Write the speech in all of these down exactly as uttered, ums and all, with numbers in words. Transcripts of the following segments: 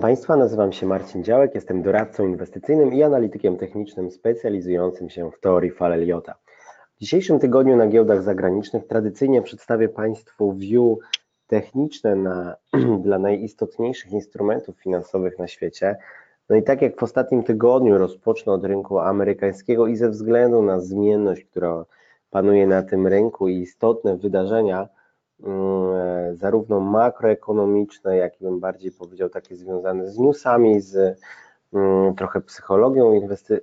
Państwa, nazywam się Marcin Działek, jestem doradcą inwestycyjnym i analitykiem technicznym specjalizującym się w teorii fal Elliota. W dzisiejszym tygodniu na giełdach zagranicznych tradycyjnie przedstawię Państwu view techniczne na, dla najistotniejszych instrumentów finansowych na świecie. No i tak jak w ostatnim tygodniu rozpocznę od rynku amerykańskiego i ze względu na zmienność, która panuje na tym rynku i istotne wydarzenia, zarówno makroekonomiczne, jak i bym bardziej powiedział takie związane z newsami, z trochę psychologią inwesty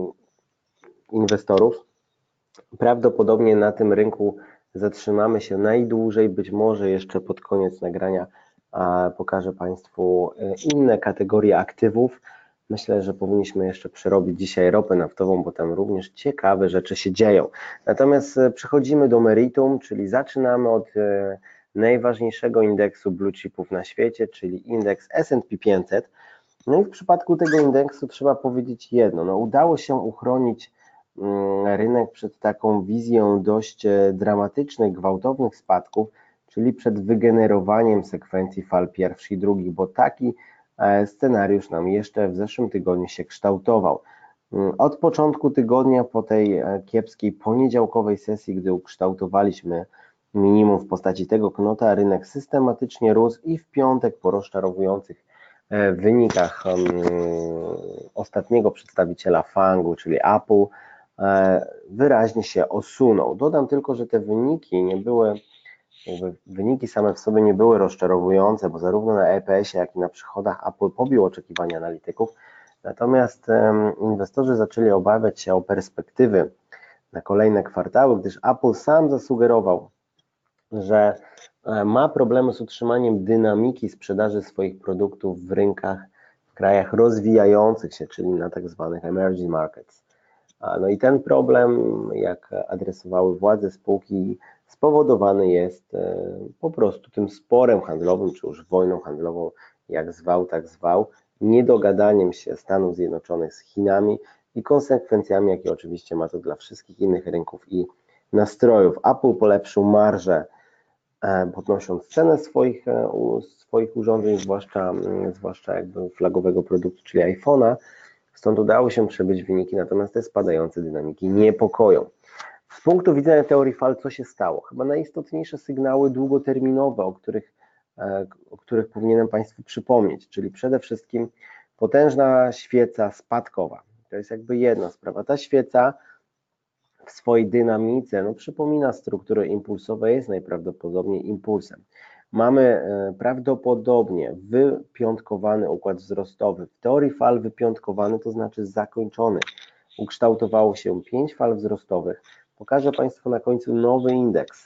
inwestorów. Prawdopodobnie na tym rynku zatrzymamy się najdłużej, być może jeszcze pod koniec nagrania pokażę Państwu inne kategorie aktywów. Myślę, że powinniśmy jeszcze przerobić dzisiaj ropę naftową, bo tam również ciekawe rzeczy się dzieją. Natomiast przechodzimy do meritum, czyli zaczynamy od najważniejszego indeksu blue chipów na świecie, czyli indeks S and P pięćset. No i w przypadku tego indeksu trzeba powiedzieć jedno, no udało się uchronić rynek przed taką wizją dość dramatycznych, gwałtownych spadków, czyli przed wygenerowaniem sekwencji fal pierwszych i drugich, bo taki scenariusz nam jeszcze w zeszłym tygodniu się kształtował. Od początku tygodnia, po tej kiepskiej poniedziałkowej sesji, gdy ukształtowaliśmy minimum w postaci tego knota, rynek systematycznie rósł i w piątek po rozczarowujących wynikach ostatniego przedstawiciela fangu, czyli Apple, wyraźnie się osunął. Dodam tylko, że te wyniki nie były, jakby wyniki same w sobie nie były rozczarowujące, bo zarówno na E P S ie, jak i na przychodach Apple pobił oczekiwania analityków, natomiast inwestorzy zaczęli obawiać się o perspektywy na kolejne kwartały, gdyż Apple sam zasugerował, że ma problemy z utrzymaniem dynamiki sprzedaży swoich produktów w rynkach, w krajach rozwijających się, czyli na tak zwanych emerging markets. No i ten problem, jak adresowały władze spółki, spowodowany jest po prostu tym sporem handlowym, czy już wojną handlową, jak zwał, tak zwał, niedogadaniem się Stanów Zjednoczonych z Chinami i konsekwencjami, jakie oczywiście ma to dla wszystkich innych rynków i nastrojów. Apple polepszył marżę, podnosząc cenę swoich, swoich urządzeń, zwłaszcza, zwłaszcza jakby flagowego produktu, czyli iPhone'a, stąd udało się przebyć wyniki, natomiast te spadające dynamiki niepokoją. Z punktu widzenia teorii fal, co się stało? Chyba najistotniejsze sygnały długoterminowe, o których, o których powinienem Państwu przypomnieć, czyli przede wszystkim potężna świeca spadkowa. To jest jakby jedna sprawa. Ta świeca w swojej dynamice no, przypomina struktury impulsowe, jest najprawdopodobniej impulsem. Mamy prawdopodobnie wypiątkowany układ wzrostowy. W teorii fal wypiątkowany to znaczy zakończony. Ukształtowało się pięć fal wzrostowych. Pokażę Państwu na końcu nowy indeks,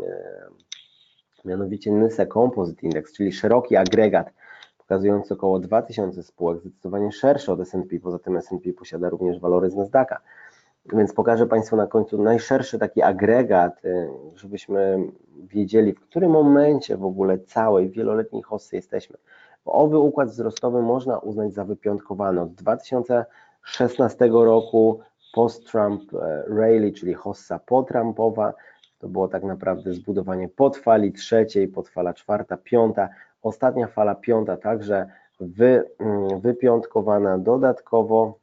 mianowicie Nyse Composite Index, czyli szeroki agregat pokazujący około dwa tysiące spółek, zdecydowanie szerszy od S and P, poza tym S and P posiada również walory z Nasdaqa. Więc pokażę Państwu na końcu najszerszy taki agregat, żebyśmy wiedzieli, w którym momencie w ogóle całej wieloletniej hossy jesteśmy. Bo owy układ wzrostowy można uznać za wypiątkowany. Od dwa tysiące szesnastego roku post-Trump rally, czyli hossa po-Trumpowa, to było tak naprawdę zbudowanie podfali trzeciej, podfala czwarta, piąta, ostatnia fala piąta także wy, wypiątkowana dodatkowo.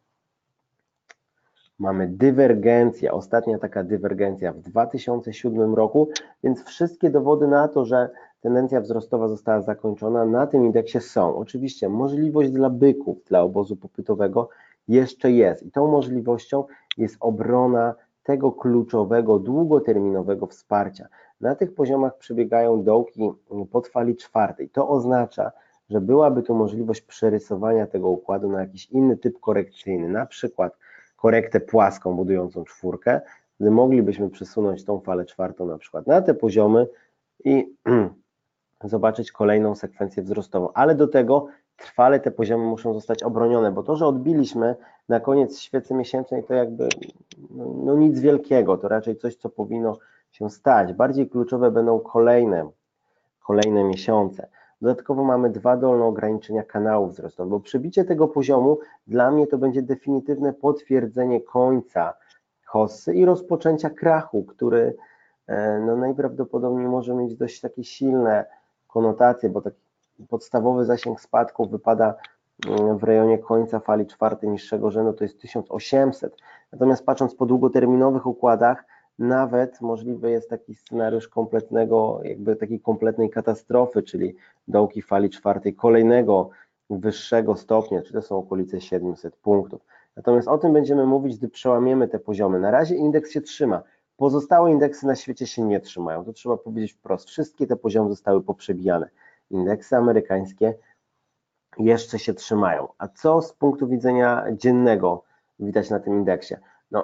Mamy dywergencję, ostatnia taka dywergencja w dwa tysiące siódmym roku, więc wszystkie dowody na to, że tendencja wzrostowa została zakończona, na tym indeksie są. Oczywiście możliwość dla byków, dla obozu popytowego jeszcze jest i tą możliwością jest obrona tego kluczowego, długoterminowego wsparcia. Na tych poziomach przebiegają dołki pod fali czwartej. To oznacza, że byłaby tu możliwość przerysowania tego układu na jakiś inny typ korekcyjny, na przykład korektę płaską budującą czwórkę, gdy moglibyśmy przesunąć tą falę czwartą na przykład na te poziomy i zobaczyć kolejną sekwencję wzrostową, ale do tego trwale te poziomy muszą zostać obronione, bo to, że odbiliśmy na koniec świecy miesięcznej, to jakby no, no nic wielkiego, to raczej coś, co powinno się stać. Bardziej kluczowe będą kolejne, kolejne miesiące. Dodatkowo mamy dwa dolne ograniczenia kanałów wzrostowych, bo przebicie tego poziomu dla mnie to będzie definitywne potwierdzenie końca hossy i rozpoczęcia krachu, który no, najprawdopodobniej może mieć dość takie silne konotacje, bo taki podstawowy zasięg spadków wypada w rejonie końca fali czwartej niższego rzędu to jest tysiąc osiemset. Natomiast patrząc po długoterminowych układach, nawet możliwy jest taki scenariusz kompletnego, jakby takiej kompletnej katastrofy, czyli dołki fali czwartej kolejnego wyższego stopnia, czyli to są okolice siedemset punktów. Natomiast o tym będziemy mówić, gdy przełamiemy te poziomy. Na razie indeks się trzyma. Pozostałe indeksy na świecie się nie trzymają. To trzeba powiedzieć wprost. Wszystkie te poziomy zostały poprzebijane. Indeksy amerykańskie jeszcze się trzymają. A co z punktu widzenia dziennego widać na tym indeksie? No,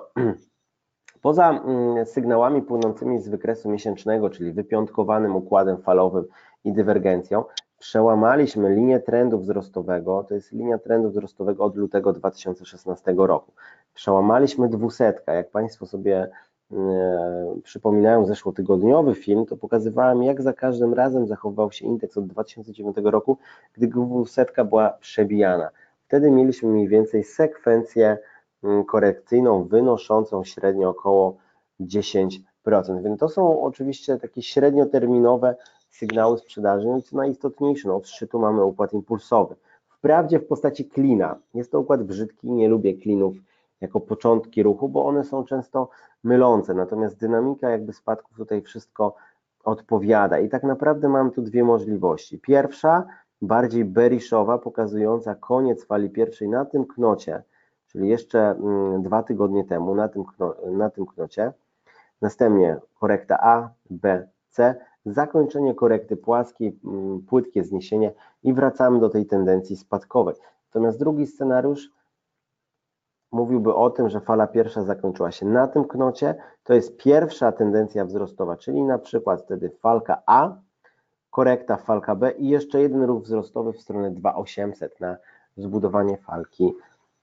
poza sygnałami płynącymi z wykresu miesięcznego, czyli wypiątkowanym układem falowym i dywergencją, przełamaliśmy linię trendu wzrostowego, to jest linia trendu wzrostowego od lutego dwa tysiące szesnastego roku. Przełamaliśmy dwusetkę. Jak Państwo sobie e, przypominają zeszłotygodniowy film, to pokazywałem, jak za każdym razem zachowywał się indeks od dwa tysiące dziewiątego roku, gdy dwusetka była przebijana. Wtedy mieliśmy mniej więcej sekwencję korekcyjną wynoszącą średnio około dziesięć procent. Więc to są oczywiście takie średnioterminowe sygnały sprzedaży. No i co najistotniejsze, no od szczytu mamy układ impulsowy. Wprawdzie w postaci klina. Jest to układ brzydki, nie lubię klinów jako początki ruchu, bo one są często mylące. Natomiast dynamika jakby spadków tutaj wszystko odpowiada. I tak naprawdę mam tu dwie możliwości. Pierwsza, bardziej bearishowa, pokazująca koniec fali pierwszej na tym knocie, czyli jeszcze dwa tygodnie temu na tym, na tym knocie. Następnie korekta A, B, C, zakończenie korekty płaskiej, płytkie zniesienie i wracamy do tej tendencji spadkowej. Natomiast drugi scenariusz mówiłby o tym, że fala pierwsza zakończyła się na tym knocie, to jest pierwsza tendencja wzrostowa, czyli na przykład wtedy falka A, korekta falka B i jeszcze jeden ruch wzrostowy w stronę dwa tysiące osiemset na zbudowanie falki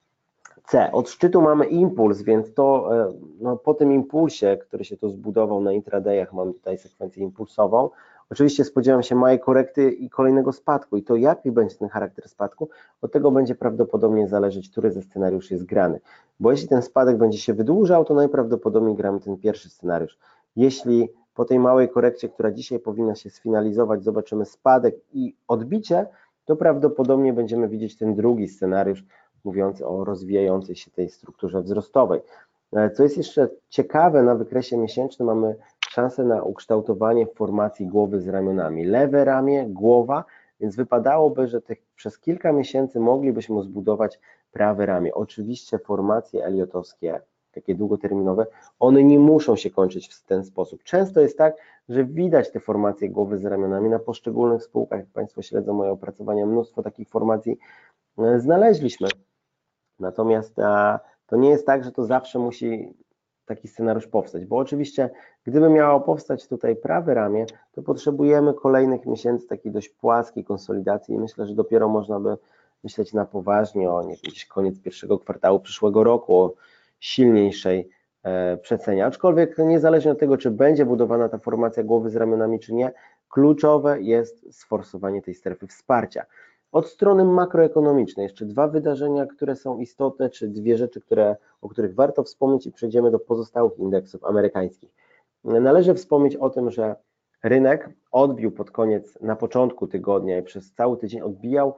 C. Od szczytu mamy impuls, więc to no, po tym impulsie, który się tu zbudował na intradayach, mam tutaj sekwencję impulsową. Oczywiście spodziewam się małej korekty i kolejnego spadku i to jaki będzie ten charakter spadku, od tego będzie prawdopodobnie zależeć, który ze scenariuszy jest grany. Bo jeśli ten spadek będzie się wydłużał, to najprawdopodobniej gramy ten pierwszy scenariusz. Jeśli po tej małej korekcie, która dzisiaj powinna się sfinalizować, zobaczymy spadek i odbicie, to prawdopodobnie będziemy widzieć ten drugi scenariusz, mówiąc o rozwijającej się tej strukturze wzrostowej. Co jest jeszcze ciekawe, na wykresie miesięcznym mamy szansę na ukształtowanie formacji głowy z ramionami. Lewe ramię, głowa, więc wypadałoby, że tych, przez kilka miesięcy moglibyśmy zbudować prawe ramię. Oczywiście formacje eliotowskie, takie długoterminowe, one nie muszą się kończyć w ten sposób. Często jest tak, że widać te formacje głowy z ramionami na poszczególnych spółkach. Jak Państwo śledzą moje opracowania, mnóstwo takich formacji znaleźliśmy. Natomiast a, to nie jest tak, że to zawsze musi taki scenariusz powstać, bo oczywiście gdyby miało powstać tutaj prawe ramię, to potrzebujemy kolejnych miesięcy takiej dość płaskiej konsolidacji i myślę, że dopiero można by myśleć na poważnie o nie, gdzieś koniec pierwszego kwartału przyszłego roku, o silniejszej e, przecenie. Aczkolwiek niezależnie od tego, czy będzie budowana ta formacja głowy z ramionami, czy nie, kluczowe jest sforsowanie tej strefy wsparcia. Od strony makroekonomicznej jeszcze dwa wydarzenia, które są istotne, czy dwie rzeczy, które, o których warto wspomnieć i przejdziemy do pozostałych indeksów amerykańskich. Należy wspomnieć o tym, że rynek odbił pod koniec, na początku tygodnia i przez cały tydzień odbijał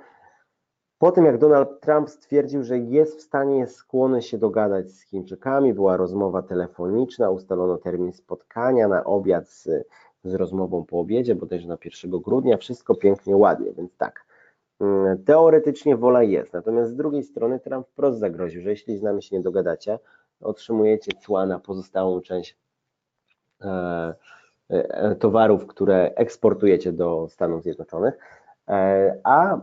po tym, jak Donald Trump stwierdził, że jest w stanie, jest skłonny się dogadać z Chińczykami, była rozmowa telefoniczna, ustalono termin spotkania na obiad z, z rozmową po obiedzie, bodajże na pierwszego grudnia, wszystko pięknie, ładnie, więc tak. Teoretycznie wola jest, natomiast z drugiej strony Trump wprost zagroził, że jeśli z nami się nie dogadacie, otrzymujecie cła na pozostałą część e, e, towarów, które eksportujecie do Stanów Zjednoczonych, e, a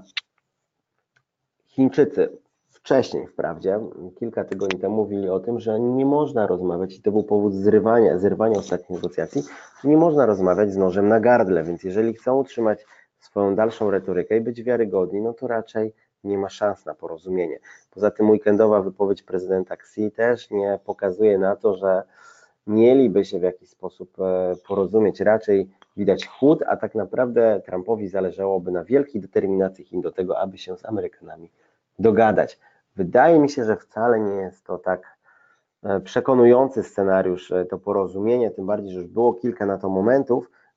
Chińczycy wcześniej wprawdzie, kilka tygodni temu mówili o tym, że nie można rozmawiać i to był powód zrywania, zrywania ostatnich negocjacji, że nie można rozmawiać z nożem na gardle, więc jeżeli chcą utrzymać swoją dalszą retorykę i być wiarygodni, no to raczej nie ma szans na porozumienie. Poza tym weekendowa wypowiedź prezydenta Xi też nie pokazuje na to, że mieliby się w jakiś sposób porozumieć. Raczej widać chłód, a tak naprawdę Trumpowi zależałoby na wielkiej determinacji Chin do tego, aby się z Amerykanami dogadać. Wydaje mi się, że wcale nie jest to tak przekonujący scenariusz, to porozumienie, tym bardziej, że już było kilka na to momentów,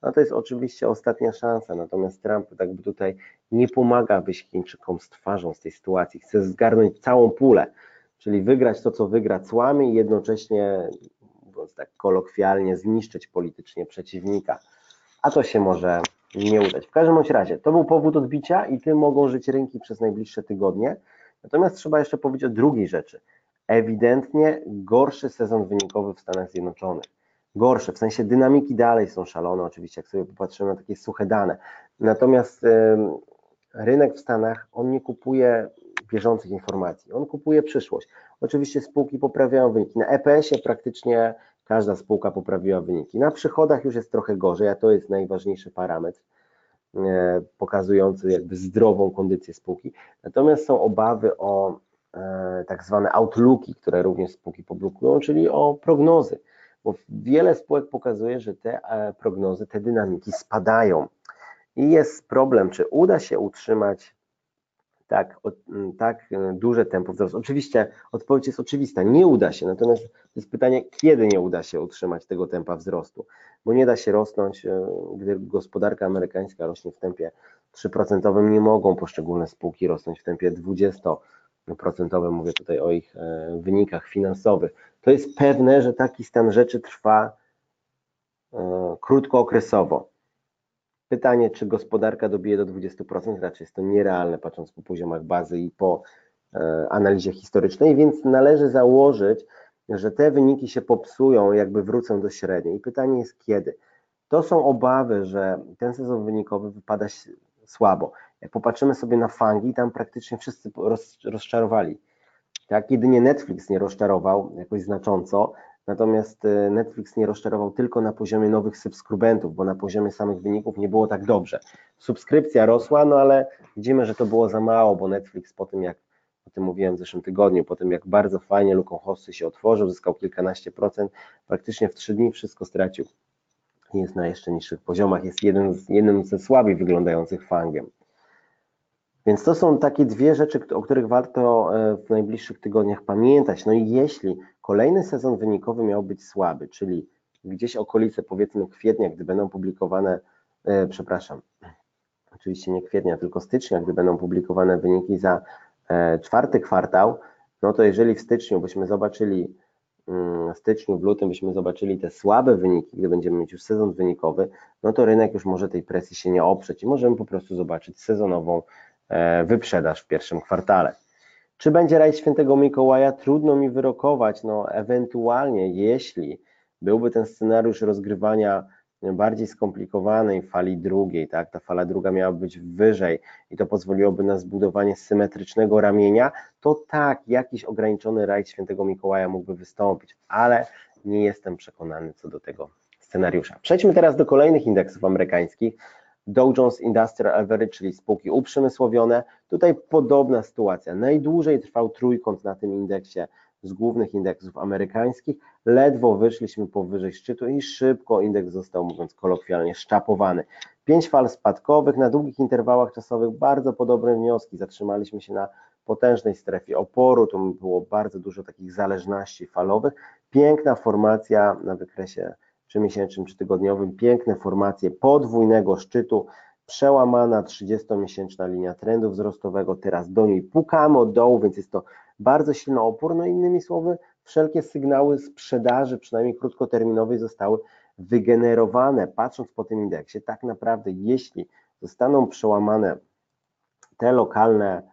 no to jest oczywiście ostatnia szansa, natomiast Trump jakby tutaj nie pomaga wyjść Chińczykom z twarzą z tej sytuacji, chce zgarnąć całą pulę, czyli wygrać to, co wygra cłami i jednocześnie, mówiąc tak kolokwialnie, zniszczyć politycznie przeciwnika, a to się może nie udać. W każdym bądź razie, to był powód odbicia i tym mogą żyć rynki przez najbliższe tygodnie, natomiast trzeba jeszcze powiedzieć o drugiej rzeczy. Ewidentnie gorszy sezon wynikowy w Stanach Zjednoczonych. Gorsze, w sensie dynamiki dalej są szalone, oczywiście, jak sobie popatrzymy na takie suche dane. Natomiast y, rynek w Stanach, on nie kupuje bieżących informacji, on kupuje przyszłość. Oczywiście spółki poprawiają wyniki. Na E P S-ie praktycznie każda spółka poprawiła wyniki. Na przychodach już jest trochę gorzej, a to jest najważniejszy parametr y, pokazujący jakby zdrową kondycję spółki. Natomiast są obawy o y, tak zwane outlooki, które również spółki publikują, czyli o prognozy. Bo wiele spółek pokazuje, że te prognozy, te dynamiki spadają i jest problem, czy uda się utrzymać tak, tak duże tempo wzrostu. Oczywiście odpowiedź jest oczywista, nie uda się, natomiast to jest pytanie, kiedy nie uda się utrzymać tego tempa wzrostu, bo nie da się rosnąć, gdy gospodarka amerykańska rośnie w tempie trzy procent, nie mogą poszczególne spółki rosnąć w tempie dwadzieścia procent, mówię tutaj o ich wynikach finansowych. To jest pewne, że taki stan rzeczy trwa e, krótkookresowo. Pytanie, czy gospodarka dobije do dwudziestu procent, raczej jest to nierealne, patrząc po poziomach bazy i po e, analizie historycznej, więc należy założyć, że te wyniki się popsują, jakby wrócą do średniej. I pytanie jest kiedy. To są obawy, że ten sezon wynikowy wypada słabo. Jak popatrzymy sobie na fangi, tam praktycznie wszyscy roz, rozczarowali. Tak, jedynie Netflix nie rozczarował jakoś znacząco, natomiast Netflix nie rozczarował tylko na poziomie nowych subskrybentów, bo na poziomie samych wyników nie było tak dobrze. Subskrypcja rosła, no ale widzimy, że to było za mało, bo Netflix po tym, jak o tym mówiłem w zeszłym tygodniu, po tym jak bardzo fajnie Luką Hossy się otworzył, zyskał kilkanaście procent, praktycznie w trzy dni wszystko stracił. Jest na jeszcze niższych poziomach, jest jeden z, jednym ze słabiej wyglądających fangiem. Więc to są takie dwie rzeczy, o których warto w najbliższych tygodniach pamiętać. No i jeśli kolejny sezon wynikowy miał być słaby, czyli gdzieś okolice powiedzmy kwietnia, gdy będą publikowane, e, przepraszam, oczywiście nie kwietnia, tylko stycznia, gdy będą publikowane wyniki za e, czwarty kwartał, no to jeżeli w styczniu byśmy zobaczyli, w styczniu, w lutym byśmy zobaczyli te słabe wyniki, gdy będziemy mieć już sezon wynikowy, no to rynek już może tej presji się nie oprzeć i możemy po prostu zobaczyć sezonową wyprzedaż w pierwszym kwartale. Czy będzie rajd Świętego Mikołaja? Trudno mi wyrokować, no ewentualnie jeśli byłby ten scenariusz rozgrywania bardziej skomplikowanej fali drugiej, tak, ta fala druga miała być wyżej i to pozwoliłoby na zbudowanie symetrycznego ramienia, to tak, jakiś ograniczony rajd Świętego Mikołaja mógłby wystąpić, ale nie jestem przekonany co do tego scenariusza. Przejdźmy teraz do kolejnych indeksów amerykańskich. Dow Jones Industrial Average, czyli spółki uprzemysłowione. Tutaj podobna sytuacja. Najdłużej trwał trójkąt na tym indeksie z głównych indeksów amerykańskich. Ledwo wyszliśmy powyżej szczytu i szybko indeks został, mówiąc kolokwialnie, szczapowany. Pięć fal spadkowych na długich interwałach czasowych, bardzo podobne wnioski. Zatrzymaliśmy się na potężnej strefie oporu, tu było bardzo dużo takich zależności falowych. Piękna formacja na wykresie czy miesięcznym, czy tygodniowym, piękne formacje podwójnego szczytu, przełamana trzydziestomiesięczna linia trendu wzrostowego, teraz do niej pukamy od dołu, więc jest to bardzo silny opór, no innymi słowy, wszelkie sygnały sprzedaży, przynajmniej krótkoterminowej, zostały wygenerowane. Patrząc po tym indeksie, tak naprawdę jeśli zostaną przełamane te lokalne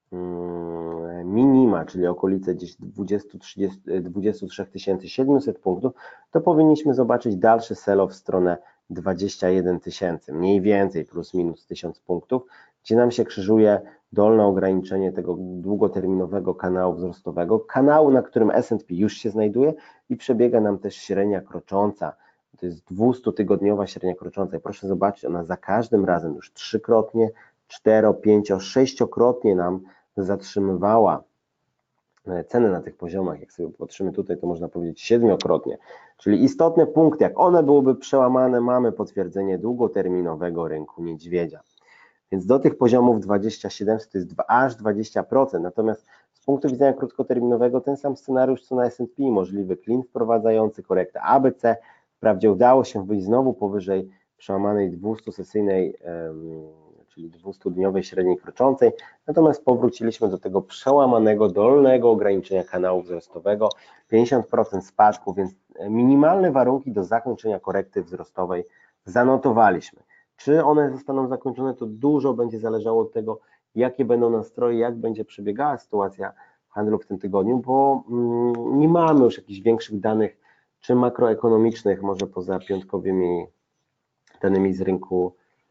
minima, czyli okolice gdzieś dwudziestu trzech tysięcy siedmiuset punktów, to powinniśmy zobaczyć dalszy sell-off w stronę dwudziestu jeden tysięcy, mniej więcej plus minus tysiąc punktów, gdzie nam się krzyżuje dolne ograniczenie tego długoterminowego kanału wzrostowego, kanału, na którym S and P już się znajduje i przebiega nam też średnia krocząca. To jest dwustutygodniowa średnia krocząca i proszę zobaczyć, ona za każdym razem już trzykrotnie, cztero, pięcio, sześciokrotnie nam zatrzymywała ceny na tych poziomach. Jak sobie patrzymy tutaj, to można powiedzieć siedmiokrotnie. Czyli istotne punkty, jak one byłyby przełamane, mamy potwierdzenie długoterminowego rynku niedźwiedzia. Więc do tych poziomów dwadzieścia siedemset to jest aż dwadzieścia procent. Natomiast z punktu widzenia krótkoterminowego ten sam scenariusz co na S and P, możliwy clean wprowadzający korektę A B C. Wprawdzie udało się wyjść znowu powyżej przełamanej dwustusesyjnej, czyli dwustudniowej średniej kroczącej, natomiast powróciliśmy do tego przełamanego dolnego ograniczenia kanału wzrostowego, pięćdziesiąt procent spadku, więc minimalne warunki do zakończenia korekty wzrostowej zanotowaliśmy. Czy one zostaną zakończone, to dużo będzie zależało od tego, jakie będą nastroje, jak będzie przebiegała sytuacja handlu w tym tygodniu, bo nie mamy już jakichś większych danych, czy makroekonomicznych, może poza piątkowymi danymi z rynku,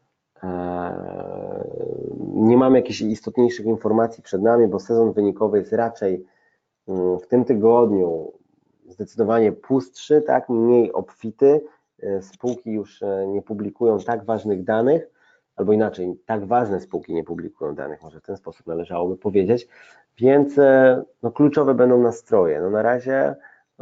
nie mamy jakichś istotniejszych informacji przed nami, bo sezon wynikowy jest raczej w tym tygodniu zdecydowanie pustszy, tak, mniej obfity. Spółki już nie publikują tak ważnych danych, albo inaczej, tak ważne spółki nie publikują danych, może w ten sposób należałoby powiedzieć, więc no, kluczowe będą nastroje. No, na razie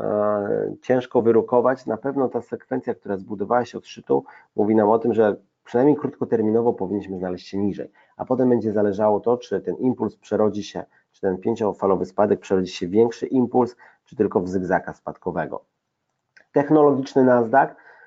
e, ciężko wyrokować, na pewno ta sekwencja, która zbudowała się od szczytu, mówi nam o tym, że przynajmniej krótkoterminowo powinniśmy znaleźć się niżej, a potem będzie zależało to, czy ten impuls przerodzi się, czy ten pięciofalowy spadek przerodzi się w większy impuls, czy tylko w zygzaka spadkowego. Technologiczny Nasdaq.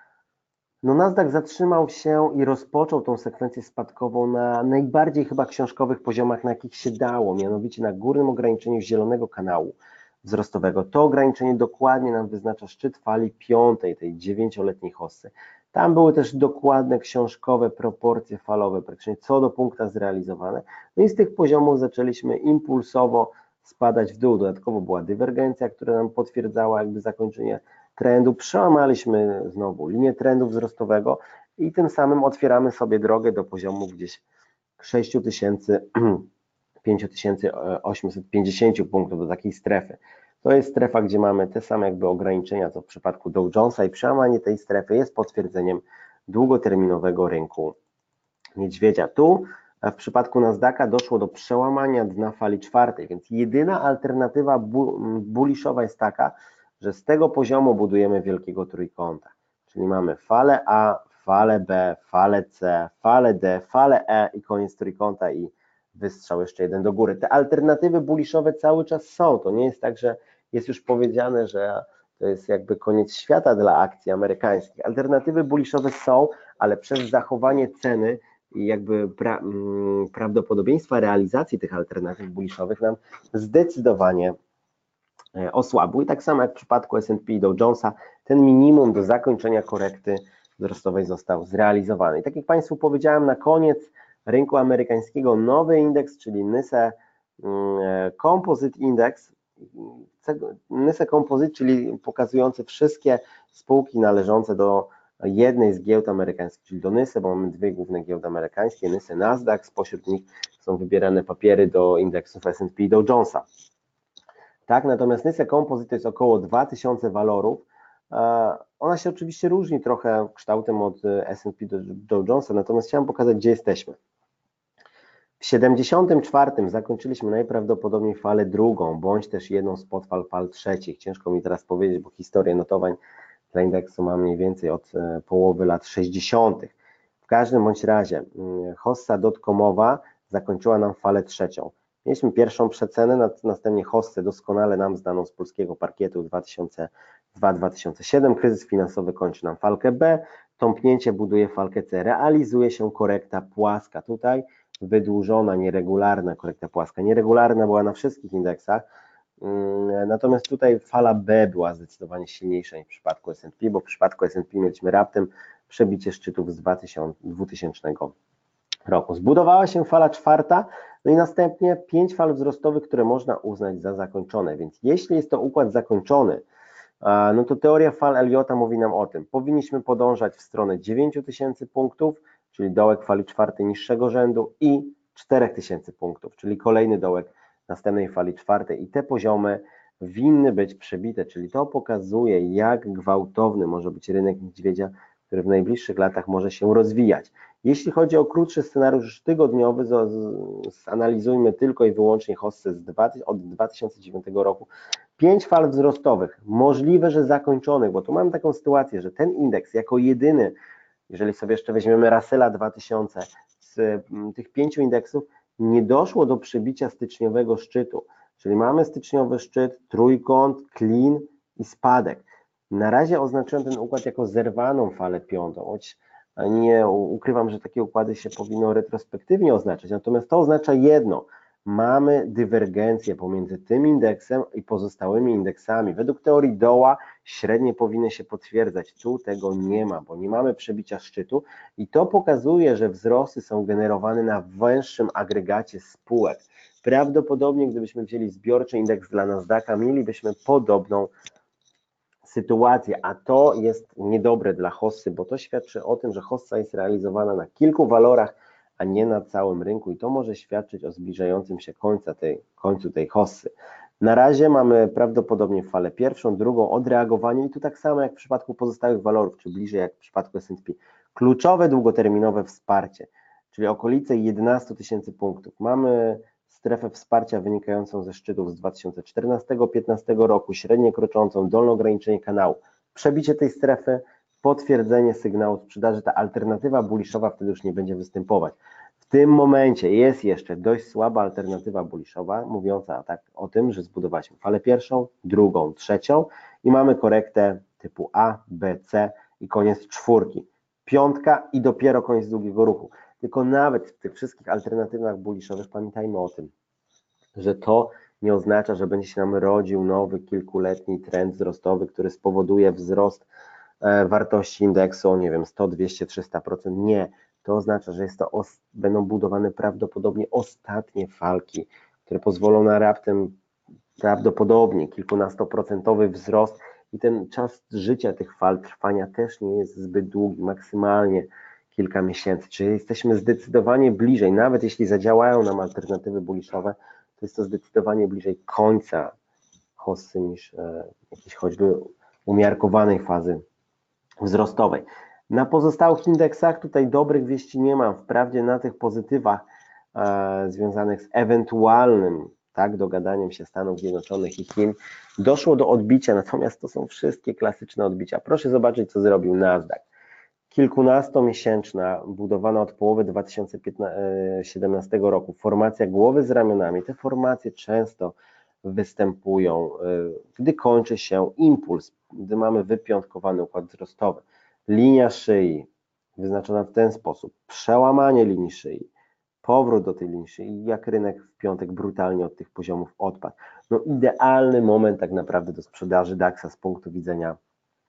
No Nasdaq zatrzymał się i rozpoczął tą sekwencję spadkową na najbardziej chyba książkowych poziomach, na jakich się dało, mianowicie na górnym ograniczeniu zielonego kanału wzrostowego. To ograniczenie dokładnie nam wyznacza szczyt fali piątej, tej dziewięcioletniej hossy. Tam były też dokładne książkowe proporcje falowe, praktycznie co do punkta zrealizowane. No i z tych poziomów zaczęliśmy impulsowo spadać w dół. Dodatkowo była dywergencja, która nam potwierdzała jakby zakończenie trendu. Przełamaliśmy znowu linię trendu wzrostowego i tym samym otwieramy sobie drogę do poziomu gdzieś sześć tysięcy, pięć tysięcy osiemset pięćdziesiąt punktów, do takiej strefy. To jest strefa, gdzie mamy te same jakby ograniczenia, co w przypadku Dow Jonesa, i przełamanie tej strefy jest potwierdzeniem długoterminowego rynku niedźwiedzia. Tu w przypadku Nasdaqa doszło do przełamania dna fali czwartej, więc jedyna alternatywa bulliszowa jest taka, że z tego poziomu budujemy wielkiego trójkąta, czyli mamy falę A, falę B, falę C, falę D, falę E i koniec trójkąta i wystrzał jeszcze jeden do góry. Te alternatywy bulliszowe cały czas są, to nie jest tak, że jest już powiedziane, że to jest jakby koniec świata dla akcji amerykańskich. Alternatywy bulliszowe są, ale przez zachowanie ceny i jakby pra, prawdopodobieństwa realizacji tych alternatyw bulliszowych nam zdecydowanie osłabły. I tak samo jak w przypadku S and P i Dow Jonesa, ten minimum do zakończenia korekty wzrostowej został zrealizowany. I tak jak Państwu powiedziałem, na koniec rynku amerykańskiego nowy indeks, czyli Nyse Composite Index, Nyse Composite, czyli pokazujący wszystkie spółki należące do jednej z giełd amerykańskich, czyli do Nysy, bo mamy dwie główne giełdy amerykańskie, Nysy, Nasdaq, spośród nich są wybierane papiery do indeksów S and P i Dow Jonesa. Tak, natomiast Nyse Composite to jest około dwa tysiące walorów. Ona się oczywiście różni trochę kształtem od S and P do Dow Jonesa, natomiast chciałem pokazać, gdzie jesteśmy. W siedemdziesiątym czwartym zakończyliśmy najprawdopodobniej falę drugą, bądź też jedną z podfal fal trzecich. Ciężko mi teraz powiedzieć, bo historię notowań dla indeksu mam mniej więcej od połowy lat sześćdziesiątych. W każdym bądź razie hossa dotcomowa zakończyła nam falę trzecią. Mieliśmy pierwszą przecenę, następnie hossę doskonale nam znaną z polskiego parkietu dwa tysiące dwa do dwa tysiące siódmego. Kryzys finansowy kończy nam falkę B, tąpnięcie buduje falkę C. Realizuje się korekta płaska. Tutaj wydłużona, nieregularna korekta płaska. Nieregularna była na wszystkich indeksach, natomiast tutaj fala B była zdecydowanie silniejsza niż w przypadku S and P, bo w przypadku S and P mieliśmy raptem przebicie szczytów z dwutysięcznego roku. Zbudowała się fala czwarta, no i następnie pięć fal wzrostowych, które można uznać za zakończone, więc jeśli jest to układ zakończony, no to teoria fal Elliota mówi nam o tym. Powinniśmy podążać w stronę dziewięć tysięcy punktów, czyli dołek fali czwartej niższego rzędu, i cztery tysiące punktów, czyli kolejny dołek następnej fali czwartej, i te poziomy winny być przebite, czyli to pokazuje, jak gwałtowny może być rynek niedźwiedzia, który w najbliższych latach może się rozwijać. Jeśli chodzi o krótszy scenariusz tygodniowy, zanalizujmy tylko i wyłącznie hossę od dwa tysiące dziewiątego roku. Pięć fal wzrostowych, możliwe, że zakończonych, bo tu mamy taką sytuację, że ten indeks jako jedyny, jeżeli sobie jeszcze weźmiemy Russella dwa tysiące, z tych pięciu indeksów nie doszło do przebicia styczniowego szczytu, czyli mamy styczniowy szczyt, trójkąt, clean i spadek. Na razie oznaczyłem ten układ jako zerwaną falę piątą, choć Nie ukrywam, że takie układy się powinno retrospektywnie oznaczać, natomiast to oznacza jedno, mamy dywergencję pomiędzy tym indeksem i pozostałymi indeksami. Według teorii Doła średnie powinny się potwierdzać, tu tego nie ma, bo nie mamy przebicia szczytu i to pokazuje, że wzrosty są generowane na węższym agregacie spółek. Prawdopodobnie gdybyśmy wzięli zbiorczy indeks dla Nasdaqa, mielibyśmy podobną sytuację, a to jest niedobre dla hossy, bo to świadczy o tym, że hossa jest realizowana na kilku walorach, a nie na całym rynku i to może świadczyć o zbliżającym się końca tej, końcu tej hossy. Na razie mamy prawdopodobnie falę pierwszą, drugą, odreagowanie i tu tak samo jak w przypadku pozostałych walorów, czy bliżej jak w przypadku S and P. Kluczowe długoterminowe wsparcie, czyli okolice jedenastu tysięcy punktów. Mamy strefę wsparcia wynikającą ze szczytów z dwa tysiące czternastego do dwa tysiące piętnastego roku, średnie kroczącą, dolne ograniczenie kanału. Przebicie tej strefy, potwierdzenie sygnału sprzedaży, ta alternatywa bulliszowa wtedy już nie będzie występować. W tym momencie jest jeszcze dość słaba alternatywa bulliszowa, mówiąca tak o tym, że zbudowaliśmy falę pierwszą, drugą, trzecią i mamy korektę typu A, B, C i koniec czwórki. Piątka i dopiero koniec długiego ruchu. Tylko nawet w tych wszystkich alternatywach bulliszowych pamiętajmy o tym, że to nie oznacza, że będzie się nam rodził nowy kilkuletni trend wzrostowy, który spowoduje wzrost wartości indeksu o nie wiem sto, dwieście, trzysta procent. Nie, to oznacza, że jest to os- będą budowane prawdopodobnie ostatnie falki, które pozwolą na raptem prawdopodobnie kilkunastoprocentowy wzrost i ten czas życia tych fal trwania też nie jest zbyt długi, maksymalnie kilka miesięcy, czyli jesteśmy zdecydowanie bliżej, nawet jeśli zadziałają nam alternatywy bulliszowe, to jest to zdecydowanie bliżej końca hossy niż e, jakiejś choćby umiarkowanej fazy wzrostowej. Na pozostałych indeksach tutaj dobrych wieści nie mam, wprawdzie na tych pozytywach e, związanych z ewentualnym tak, dogadaniem się Stanów Zjednoczonych i Chin doszło do odbicia, natomiast to są wszystkie klasyczne odbicia. Proszę zobaczyć, co zrobił Nasdaq. Kilkunastomiesięczna, budowana od połowy dwa tysiące siedemnastego roku, formacja głowy z ramionami. Te formacje często występują, gdy kończy się impuls, gdy mamy wypiątkowany układ wzrostowy. Linia szyi wyznaczona w ten sposób, przełamanie linii szyi, powrót do tej linii szyi, jak rynek w piątek brutalnie od tych poziomów odpadł. No idealny moment tak naprawdę do sprzedaży DAX-a z punktu widzenia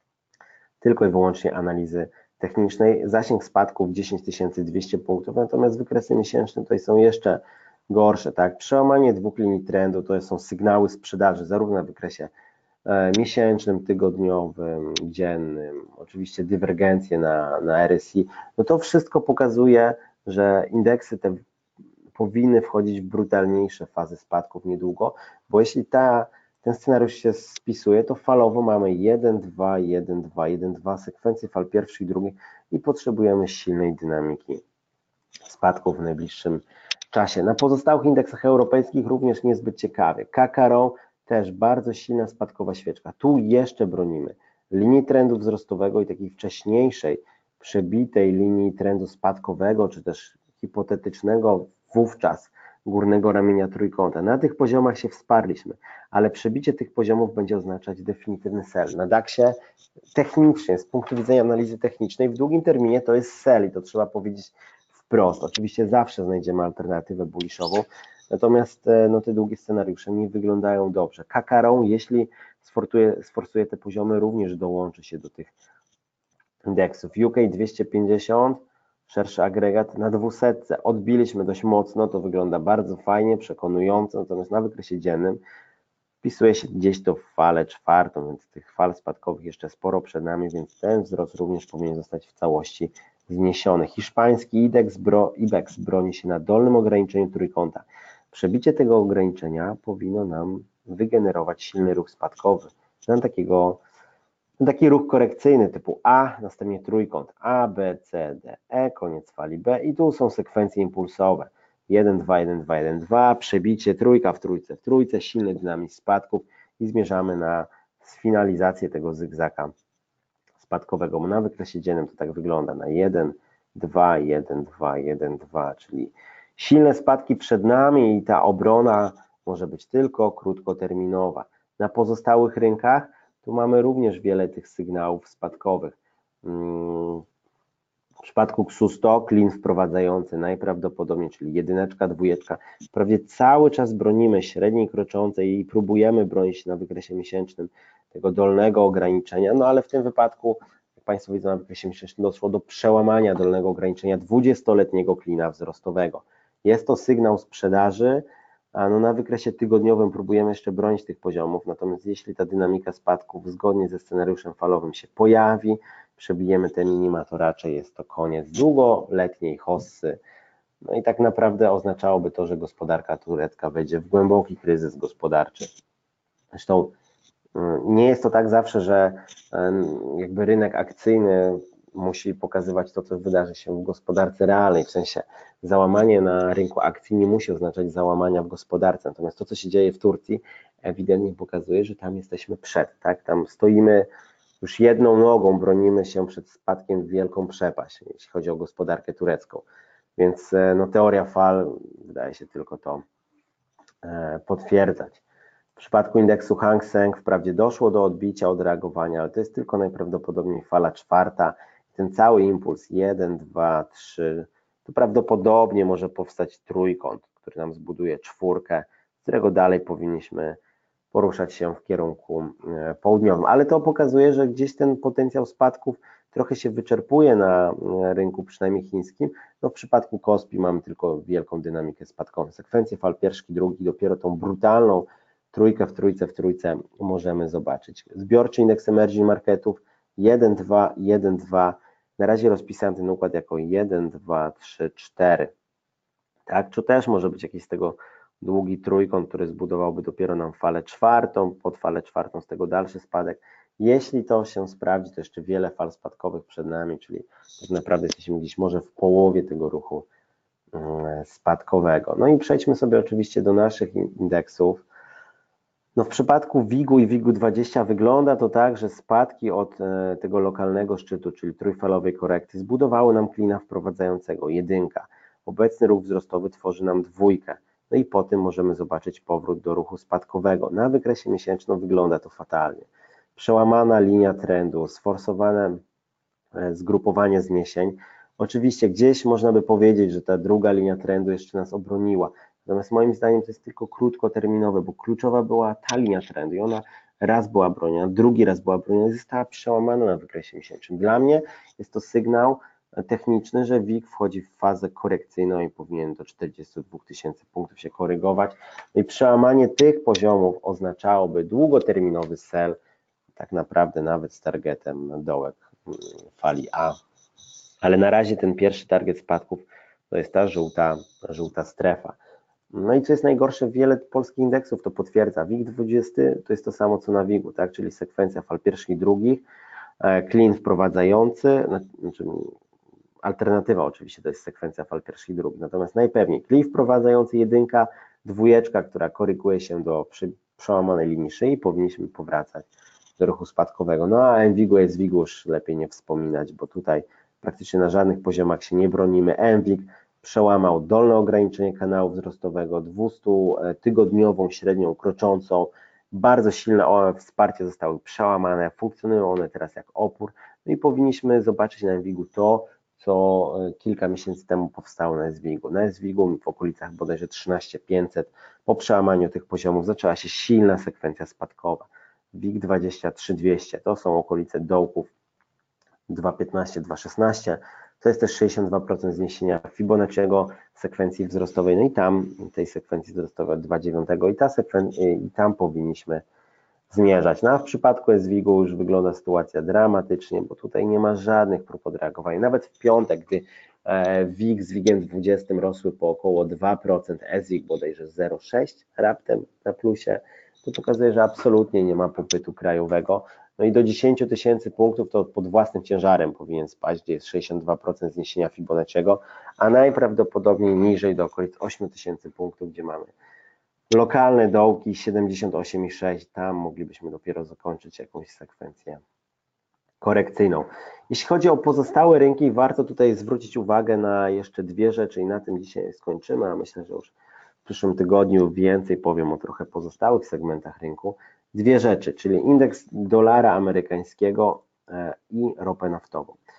tylko i wyłącznie analizy technicznej. Zasięg spadków dziesięć tysięcy dwieście punktów, natomiast wykresy miesięczne tutaj są jeszcze gorsze, tak? Przełamanie dwóch linii trendu to są sygnały sprzedaży, zarówno na wykresie miesięcznym, tygodniowym, dziennym, oczywiście dywergencje na, na R S I, no to wszystko pokazuje, że indeksy te powinny wchodzić w brutalniejsze fazy spadków niedługo, bo jeśli ta, ten scenariusz się spisuje, to falowo mamy jeden, dwa, jeden, dwa, jeden, dwa, sekwencję fal pierwszych i drugich i potrzebujemy silnej dynamiki spadków w najbliższym czasie. Na pozostałych indeksach europejskich również niezbyt ciekawie. K K R O też bardzo silna spadkowa świeczka. Tu jeszcze bronimy linii trendu wzrostowego i takiej wcześniejszej, przebitej linii trendu spadkowego, czy też hipotetycznego wówczas górnego ramienia trójkąta. Na tych poziomach się wsparliśmy, ale przebicie tych poziomów będzie oznaczać definitywny sell. Na DAX-ie technicznie, z punktu widzenia analizy technicznej, w długim terminie to jest sell i to trzeba powiedzieć wprost. Oczywiście zawsze znajdziemy alternatywę bullishową, natomiast no, te długie scenariusze nie wyglądają dobrze. K K R O, jeśli sforsuje, sforsuje te poziomy, również dołączy się do tych indeksów. U K dwieście pięćdziesiąt, szerszy agregat na dwusetce. Odbiliśmy dość mocno, to wygląda bardzo fajnie, przekonująco, natomiast na wykresie dziennym wpisuje się gdzieś to w falę czwartą, więc tych fal spadkowych jeszcze sporo przed nami, więc ten wzrost również powinien zostać w całości zniesiony. Hiszpański indeks bro, IBEX broni się na dolnym ograniczeniu trójkąta. Przebicie tego ograniczenia powinno nam wygenerować silny ruch spadkowy. Na takiego Taki ruch korekcyjny typu A, następnie trójkąt A, B, C, D, E, koniec fali B i tu są sekwencje impulsowe. jeden, dwa, jeden, dwa, jeden, dwa, przebicie, trójka w trójce, w trójce, silny dynamizm spadków i zmierzamy na sfinalizację tego zygzaka spadkowego. Na wykresie dziennym to tak wygląda na jeden, dwa, jeden, dwa, jeden, dwa, czyli silne spadki przed nami i ta obrona może być tylko krótkoterminowa. Na pozostałych rynkach tu mamy również wiele tych sygnałów spadkowych. przypadku X U sto klin wprowadzający najprawdopodobniej, czyli jedyneczka, dwójeczka, prawie cały czas bronimy średniej kroczącej i próbujemy bronić na wykresie miesięcznym tego dolnego ograniczenia, no ale w tym wypadku, jak Państwo widzą, na wykresie miesięcznym doszło do przełamania dolnego ograniczenia dwudziestoletniego klina wzrostowego. Jest to sygnał sprzedaży, a no na wykresie tygodniowym próbujemy jeszcze bronić tych poziomów, natomiast jeśli ta dynamika spadków zgodnie ze scenariuszem falowym się pojawi, przebijemy te minima, to raczej jest to koniec długoletniej hossy. No i tak naprawdę oznaczałoby to, że gospodarka turecka wejdzie w głęboki kryzys gospodarczy. Zresztą nie jest to tak zawsze, że jakby rynek akcyjny musi pokazywać to, co wydarzy się w gospodarce realnej, w sensie załamanie na rynku akcji nie musi oznaczać załamania w gospodarce, natomiast to, co się dzieje w Turcji, ewidentnie pokazuje, że tam jesteśmy przed, tak? Tam stoimy już jedną nogą, bronimy się przed spadkiem w wielką przepaść, jeśli chodzi o gospodarkę turecką, więc no, teoria fal wydaje się tylko to e, potwierdzać. W przypadku indeksu Hang Seng wprawdzie doszło do odbicia, odreagowania, ale to jest tylko najprawdopodobniej fala czwarta. Ten cały impuls jeden, dwa, trzy, to prawdopodobnie może powstać trójkąt, który nam zbuduje czwórkę, z którego dalej powinniśmy poruszać się w kierunku południowym. Ale to pokazuje, że gdzieś ten potencjał spadków trochę się wyczerpuje na rynku, przynajmniej chińskim. No w przypadku Kospi mamy tylko wielką dynamikę spadkową. Sekwencję fal pierwszy, drugi, dopiero tą brutalną trójkę w trójce w trójce możemy zobaczyć. Zbiorczy indeks emerging marketów jeden, dwa, jeden, dwa. Na razie rozpisałem ten układ jako jeden, dwa, trzy, cztery. Tak, czy też może być jakiś z tego długi trójkąt, który zbudowałby dopiero nam falę czwartą, pod falę czwartą z tego dalszy spadek. Jeśli to się sprawdzi, to jeszcze wiele fal spadkowych przed nami, czyli tak naprawdę jesteśmy gdzieś może w połowie tego ruchu spadkowego. No i przejdźmy sobie oczywiście do naszych indeksów. No w przypadku wigu i wigu dwadzieścia wygląda to tak, że spadki od tego lokalnego szczytu, czyli trójfalowej korekty, zbudowały nam klina wprowadzającego jedynka. Obecny ruch wzrostowy tworzy nam dwójkę. No i po tym możemy zobaczyć powrót do ruchu spadkowego. Na wykresie miesięcznym wygląda to fatalnie. Przełamana linia trendu, sforsowane zgrupowanie zniesień. Oczywiście gdzieś można by powiedzieć, że ta druga linia trendu jeszcze nas obroniła. Natomiast moim zdaniem to jest tylko krótkoterminowe, bo kluczowa była ta linia trendu i ona raz była broniona, drugi raz była broniona i została przełamana na wykresie miesięcznym. Dla mnie jest to sygnał techniczny, że WIG wchodzi w fazę korekcyjną i powinien do czterdziestu dwóch tysięcy punktów się korygować. No i przełamanie tych poziomów oznaczałoby długoterminowy sell, tak naprawdę nawet z targetem dołek fali A. Ale na razie ten pierwszy target spadków to jest ta żółta, żółta strefa. No i co jest najgorsze, wiele polskich indeksów to potwierdza. WIG dwadzieścia to jest to samo co na wigu, tak? Czyli sekwencja fal pierwszych i drugich, klin wprowadzający, znaczy alternatywa oczywiście to jest sekwencja fal pierwszych i drugich, natomiast najpewniej klin wprowadzający jedynka, dwójeczka, która koryguje się do przy, przełamanej linii szyi, powinniśmy powracać do ruchu spadkowego. No a MWIG-u jest WIG-u już lepiej nie wspominać, bo tutaj praktycznie na żadnych poziomach się nie bronimy. MWIG przełamał dolne ograniczenie kanału wzrostowego, dwustutygodniową średnią kroczącą, bardzo silne wsparcie zostały przełamane, funkcjonują one teraz jak opór, no i powinniśmy zobaczyć na MWIG-u to, co kilka miesięcy temu powstało na S WIG-u. Na S WIG-u w okolicach bodajże trzynaście tysięcy pięćset, po przełamaniu tych poziomów zaczęła się silna sekwencja spadkowa. WIG dwadzieścia trzy dwieście to są okolice dołków dwa piętnaście, dwa szesnaście, to jest też sześćdziesiąt dwa procent zniesienia Fibonacciego sekwencji wzrostowej, no i tam tej sekwencji wzrostowej dwa dziewięć i, ta sekwen- i tam powinniśmy zmierzać. No a w przypadku S WIG-u już wygląda sytuacja dramatycznie, bo tutaj nie ma żadnych prób odreagowania. Nawet w piątek, gdy WIG z WIG-iem dwudziestym rosły po około dwa procent, S WIG bodajże zero przecinek sześć raptem na plusie, to pokazuje, że absolutnie nie ma popytu krajowego. No i do dziesięciu tysięcy punktów to pod własnym ciężarem powinien spaść, gdzie jest sześćdziesiąt dwa procent zniesienia Fibonacciego, a najprawdopodobniej niżej do okolic ośmiu tysięcy punktów, gdzie mamy lokalne dołki siedemdziesiąt osiem i sześć, tam moglibyśmy dopiero zakończyć jakąś sekwencję korekcyjną. Jeśli chodzi o pozostałe rynki, warto tutaj zwrócić uwagę na jeszcze dwie rzeczy i na tym dzisiaj skończymy, a myślę, że już w przyszłym tygodniu więcej powiem o trochę pozostałych segmentach rynku. Dwie rzeczy, czyli indeks dolara amerykańskiego i ropę naftową.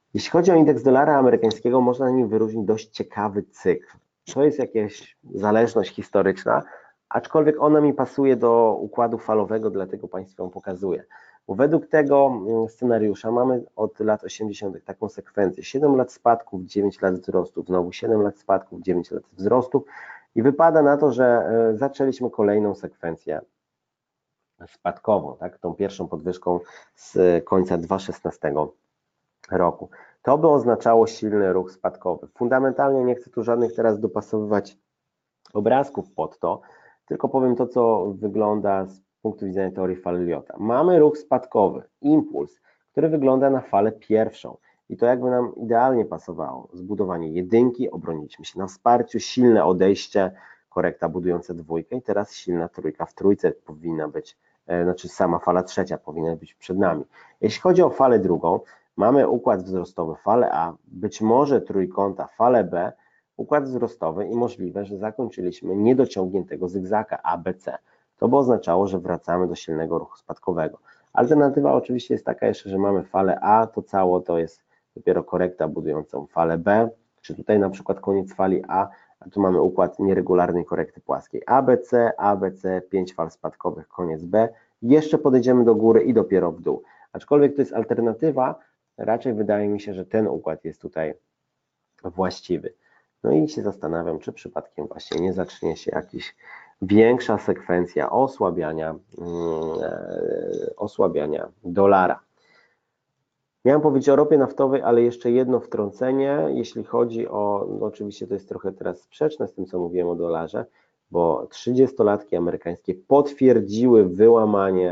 Jeśli chodzi o indeks dolara amerykańskiego, można na nim wyróżnić dość ciekawy cykl. To jest jakaś zależność historyczna, aczkolwiek ona mi pasuje do układu falowego, dlatego Państwu ją pokazuję. Bo według tego scenariusza mamy od lat osiemdziesiątych taką sekwencję. siedem lat spadków, dziewięć lat wzrostów, znowu siedem lat spadków, dziewięć lat wzrostów i wypada na to, że zaczęliśmy kolejną sekwencję spadkową, tak? Tą pierwszą podwyżką z końca dwa tysiące szesnastego roku. To by oznaczało silny ruch spadkowy. Fundamentalnie nie chcę tu żadnych teraz dopasowywać obrazków pod to, tylko powiem to, co wygląda z punktu widzenia teorii fal Elliota. Mamy ruch spadkowy, impuls, który wygląda na falę pierwszą i to jakby nam idealnie pasowało. Zbudowanie jedynki, obroniliśmy się na wsparciu, silne odejście, korekta budująca dwójkę i teraz silna trójka w trójce powinna być, znaczy sama fala trzecia powinna być przed nami. Jeśli chodzi o falę drugą, mamy układ wzrostowy, falę A, być może trójkąta, falę B, układ wzrostowy i możliwe, że zakończyliśmy niedociągniętego zygzaka A B C. To by oznaczało, że wracamy do silnego ruchu spadkowego. Alternatywa oczywiście jest taka jeszcze, że mamy falę A, to cało to jest dopiero korekta budującą falę B, czy tutaj na przykład koniec fali A, a tu mamy układ nieregularnej korekty płaskiej. A B C, A B C, pięć fal spadkowych, koniec B. Jeszcze podejdziemy do góry i dopiero w dół. Aczkolwiek to jest alternatywa, raczej wydaje mi się, że ten układ jest tutaj właściwy. No i się zastanawiam, czy przypadkiem właśnie nie zacznie się jakaś większa sekwencja osłabiania, yy, osłabiania dolara. Miałem powiedzieć o ropie naftowej, ale jeszcze jedno wtrącenie, jeśli chodzi o, no oczywiście to jest trochę teraz sprzeczne z tym, co mówiłem o dolarze, bo trzydziestolatki amerykańskie potwierdziły wyłamanie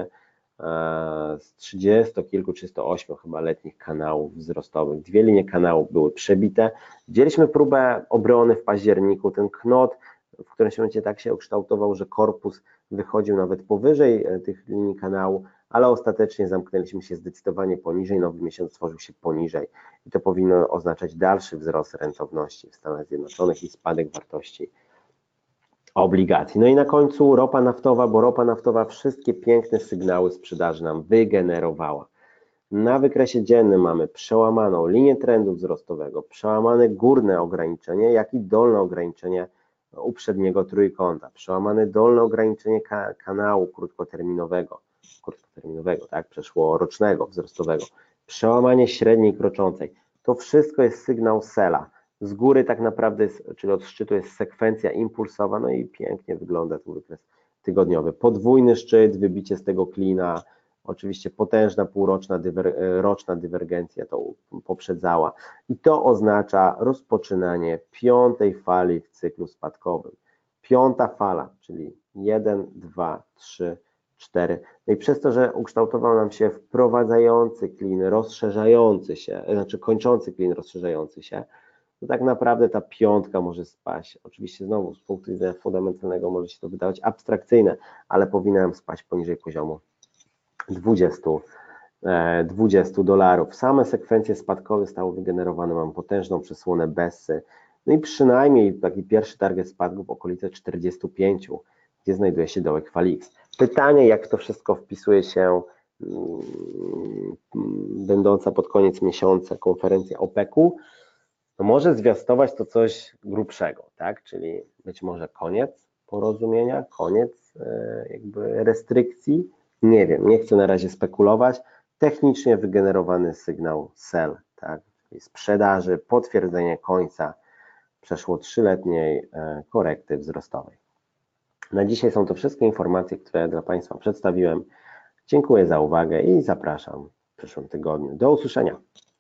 z trzydziestu kilku, trzystu ośmiu chyba letnich kanałów wzrostowych. Dwie linie kanałów były przebite. Widzieliśmy próbę obrony w październiku. Ten knot w którymś momencie tak się ukształtował, że korpus wychodził nawet powyżej tych linii kanału, ale ostatecznie zamknęliśmy się zdecydowanie poniżej, nowy miesiąc stworzył się poniżej i to powinno oznaczać dalszy wzrost rentowności w Stanach Zjednoczonych i spadek wartości obligacji. No i na końcu ropa naftowa, bo ropa naftowa wszystkie piękne sygnały sprzedaży nam wygenerowała. Na wykresie dziennym mamy przełamaną linię trendu wzrostowego, przełamane górne ograniczenie, jak i dolne ograniczenie uprzedniego trójkąta, przełamane dolne ograniczenie ka kanału krótkoterminowego, krótkoterminowego, tak, przeszłorocznego, wzrostowego, przełamanie średniej kroczącej. To wszystko jest sygnał sella. Z góry tak naprawdę, jest, czyli od szczytu jest sekwencja impulsowa, no i pięknie wygląda tu wykres tygodniowy. Podwójny szczyt, wybicie z tego klina, oczywiście potężna półroczna dywer, roczna dywergencja to poprzedzała i to oznacza rozpoczynanie piątej fali w cyklu spadkowym. Piąta fala, czyli jeden, dwa, trzy, cztery. No i przez to, że ukształtował nam się wprowadzający klin, rozszerzający się, znaczy kończący klin, rozszerzający się, to tak naprawdę ta piątka może spaść. Oczywiście znowu z punktu widzenia fundamentalnego może się to wydawać abstrakcyjne, ale powinna spaść poniżej poziomu dwudziestu dolarów. Same sekwencje spadkowe zostały wygenerowane, mam potężną przesłonę Bessy, no i przynajmniej taki pierwszy target spadku w okolice czterdziestu pięciu, gdzie znajduje się dołek fali X. Pytanie, jak to wszystko wpisuje się będąca pod koniec miesiąca konferencja OPEC-u, no może zwiastować to coś grubszego, tak? Czyli być może koniec porozumienia, koniec jakby restrykcji, nie wiem, nie chcę na razie spekulować. Technicznie wygenerowany sygnał sell, tak? Czyli sprzedaży, potwierdzenie końca przeszło trzyletniej korekty wzrostowej. Na dzisiaj są to wszystkie informacje, które dla Państwa przedstawiłem. Dziękuję za uwagę i zapraszam w przyszłym tygodniu. Do usłyszenia.